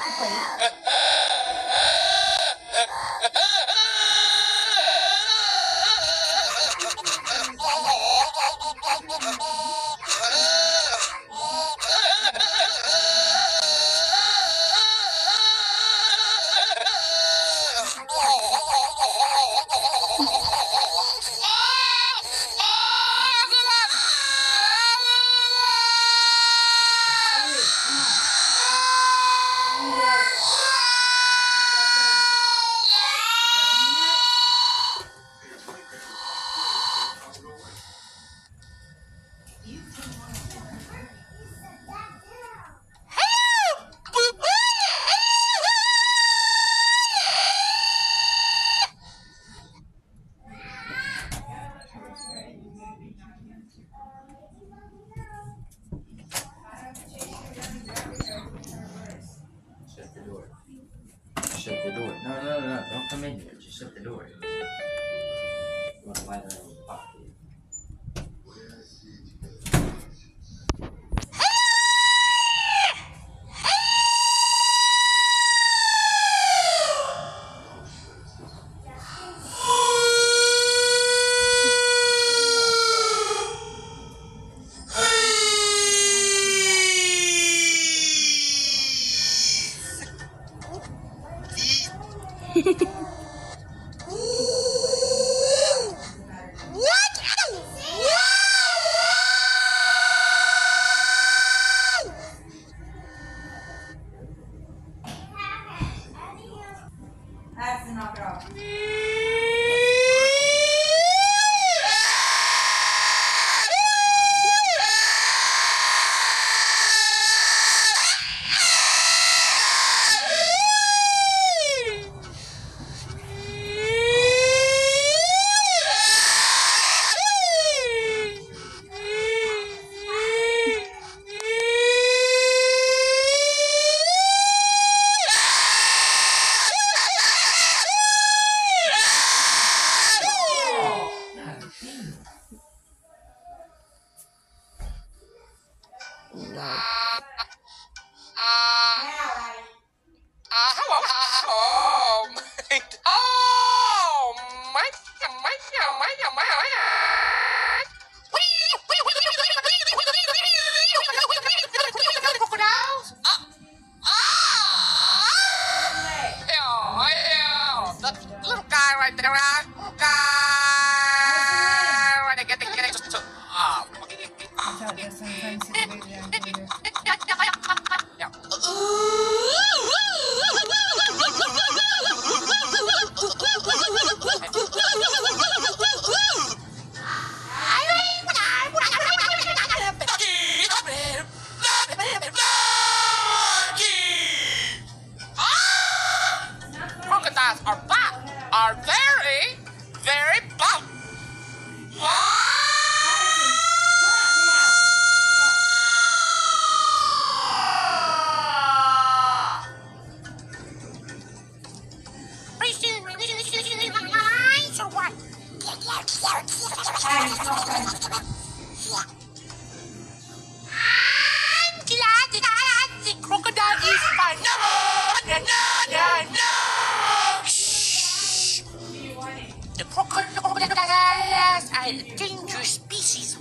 the plate. Shut the door. Shut the door. No. Don't come in here. Just shut the door. Why don't I pop you? I have to knock it off. Little guy right there, guy right there, get it, just crocodiles are very, very blunt. So what? I'm glad that the crocodile is fine. No. Shh. The crocodiles are a dangerous species.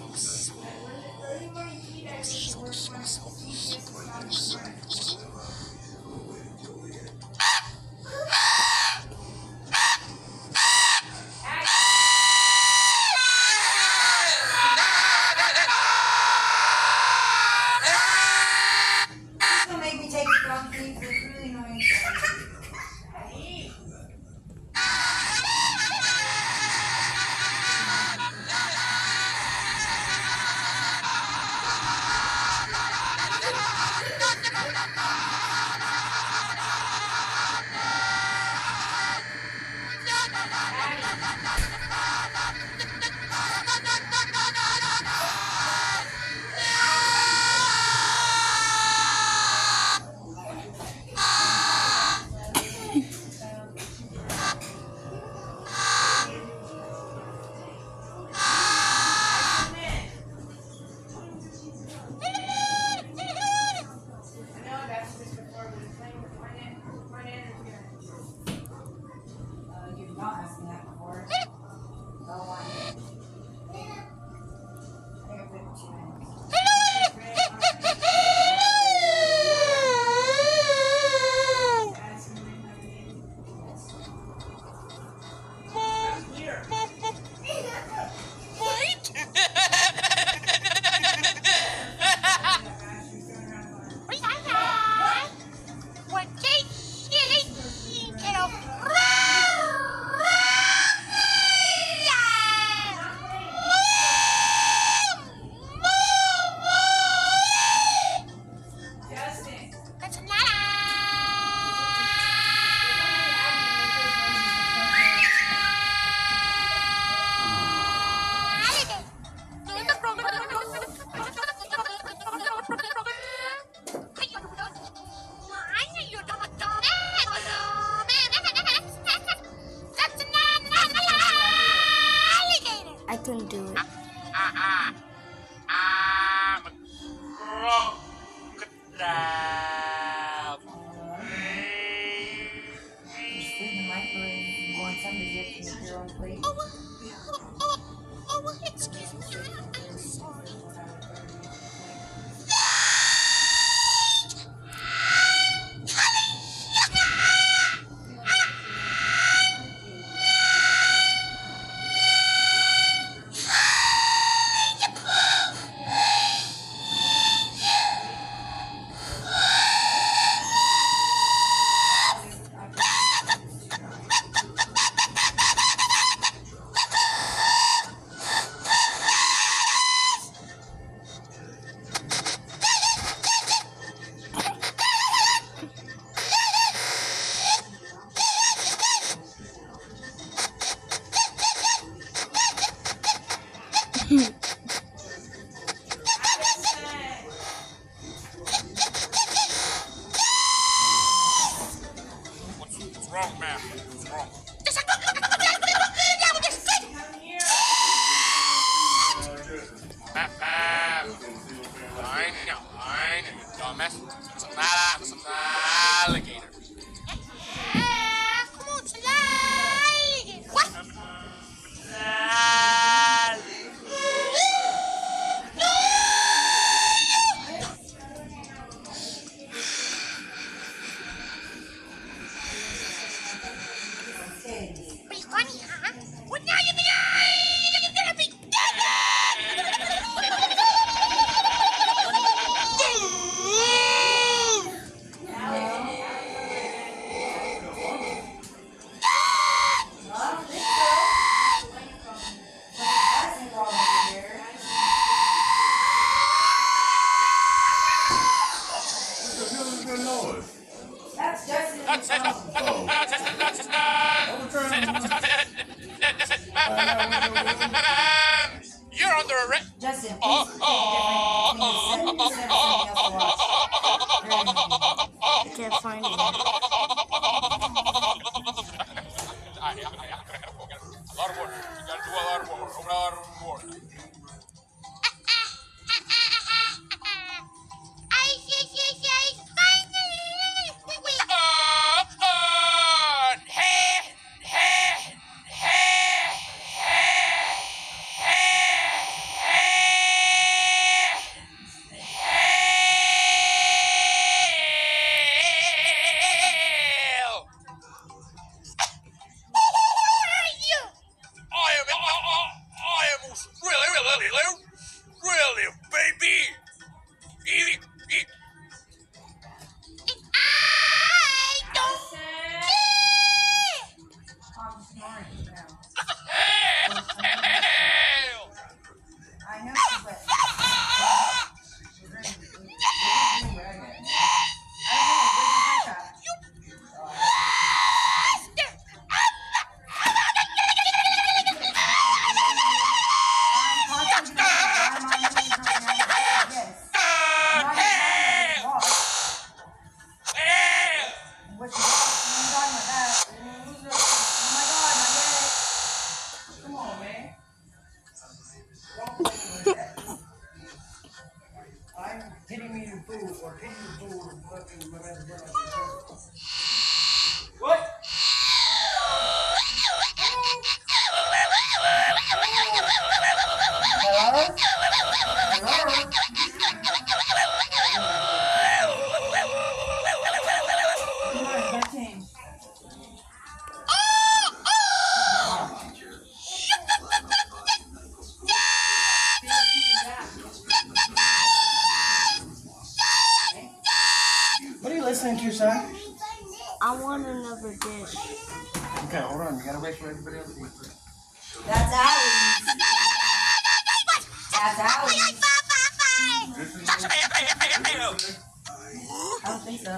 Make me take it off, please. It's really annoying. mess. Some alligator. Come on, some alligator. What? Pretty funny, huh? Well, now you're gonna be dead! That's Justin. You're under arrest. Justin, please pick a different thing. I can't find it. A lot of water. You gotta do a lot of water. A lot of water. Really, baby. I'm snoring now. I know, but we're gonna do it. I What's wrong? I'm done with that. Oh my god, my leg. Come on, man. Don't play with that. I'm hitting me in the food or hitting the food and fucking whatever. What? Hello? What are you listening to, son? I want another dish. Okay, hold on. You gotta wait for everybody else to eat first. That's Allie's. That's Allie's. I don't think so.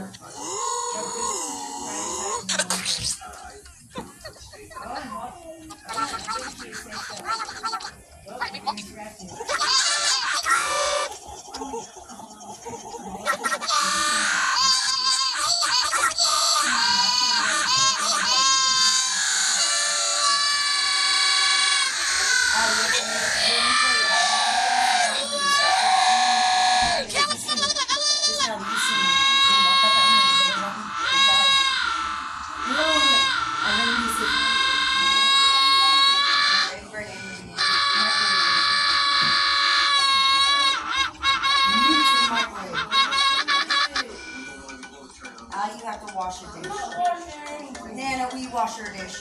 You have to wash your dish. Nana, we wash your dish.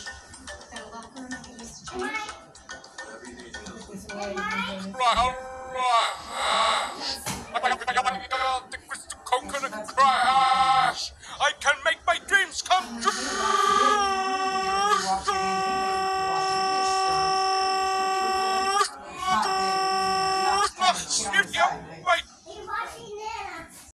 The crystal coconut crash. I can make my dreams come true. Wash your dish.